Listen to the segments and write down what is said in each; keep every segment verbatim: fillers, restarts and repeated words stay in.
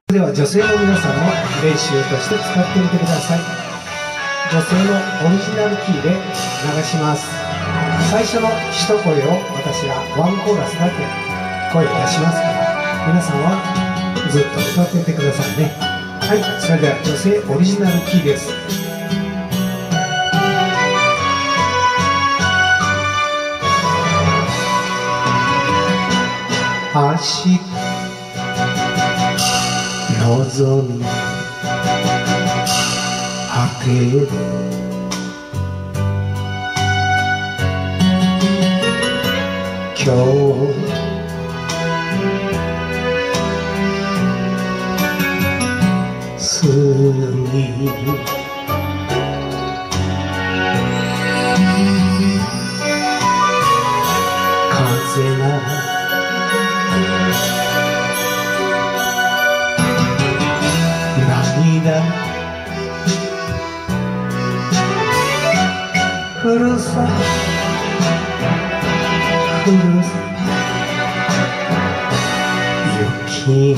では女性の皆さんも練習として使ってみてください。女性のオリジナルキーで流します。最初の一声を私がワンコーラスだけ声を出しますから、皆さんはずっと歌っていてくださいね。はい、それでは女性オリジナルキーです。足望み果てる今日すぎ風が涙ふるさふるさ雪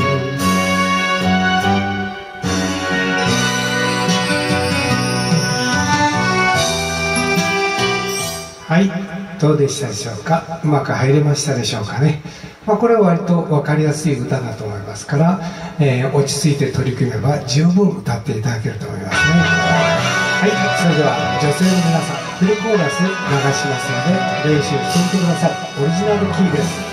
はい、どうでしたでしょうか。うまく入れましたでしょうかね。まあ、これは割と分かりやすい歌だと思いますから、えー、落ち着いて取り組めば十分歌っていただけると思いますね。はい、それでは女性の皆さんフルコーラス流しますので練習してみてください。オリジナルキーです。